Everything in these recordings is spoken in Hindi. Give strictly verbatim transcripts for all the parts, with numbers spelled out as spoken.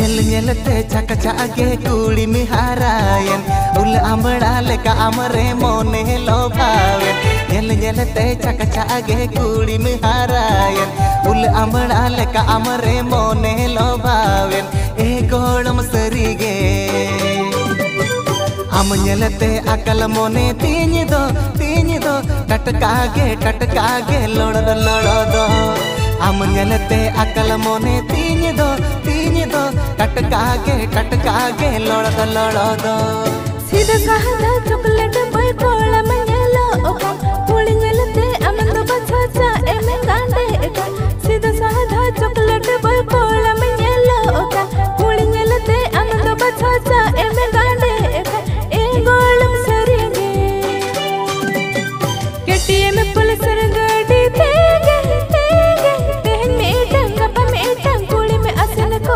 Nyel nyel te chaka chage kuli mi harayen ul amra leka amre mone lobawen Nyel nyel te chaka chage kuli mi harayen ul amra leka amre mone lobawen e golam sarige am nyel te akal mone tini do tini do tatkage tatkage lod lod do am nyel te akal mone tini do tini do टटकागे टटकागे लड़द लड़द सीधा साधा चॉकलेट बॉय कोला मंगलो ओका पुली नेलते आनंद बचाचा एमे कांडे एका सीधा साधा चॉकलेट बॉय कोला मंगलो ओका पुली नेलते आनंद बचाचा एमे कांडे एका ए गोलम सरीगे केटीएम पुलिस गाड़ी तेगे तेगे तेहन में टंगा पा में टंग कुली में असन को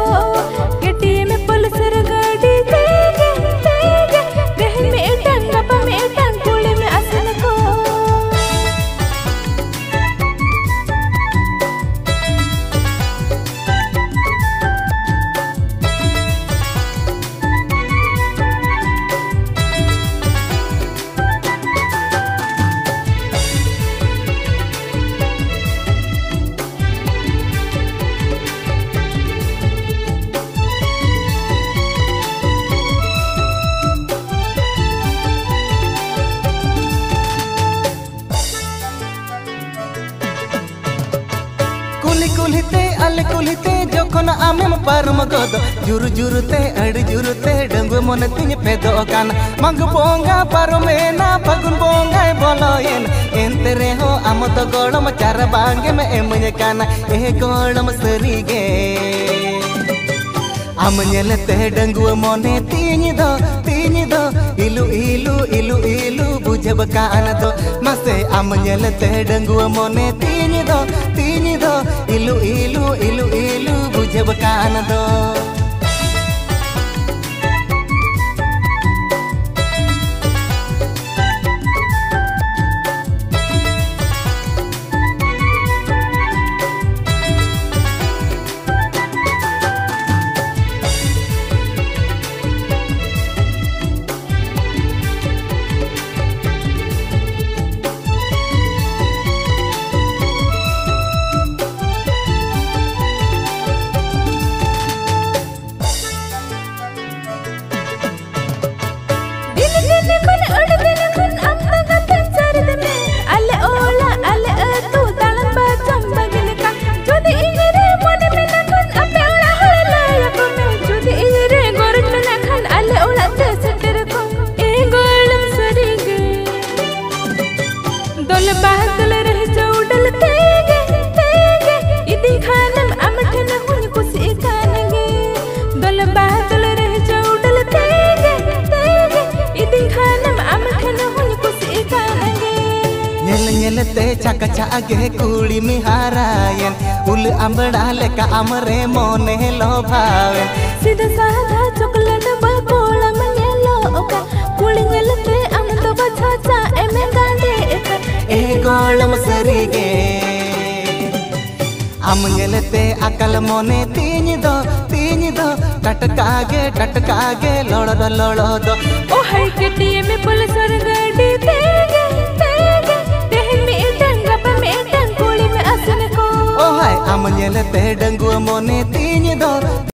कुली कुलीते अल कुलीते जोखन आमेम पारम गद जुर जुरते अड़ जुरते डंगु मन तिन पेदो कान मंग बोंगा पारमेना फगुन बोंगा बोलोयन एंते रे हो आम तो गोलम चार बांगे में एमने कान ए गोलम सरीगे आम नेलते डंगु मने तिन दो तिन दो इलु इलु इलु इलु बुझब कान दो मसे आम नेलते डंगु मने तिन दो तिन दो इलु इलु इलु इलु बुझब कान दो नेलते चका चागे कुली मी हरायन उल आंबड़ा लेका amre mone लोभावेन सीधा साधा चॉकलेट बॉय कोला मंगलो ओका कुली नेलते आनंद बचाचा एमे कांडे एका ए गोलम सरीगे आम नेलते अकल मोने तीन दो तीन दो टटकागे टटकागे लड़द लड़द ओ हाय केटीएम पुलिस गाड़ी तेगे तेगे तेहन में टंगा पा में टंग कुली में असन को ओ हाय आम नेलते डंगु मोने तीन दो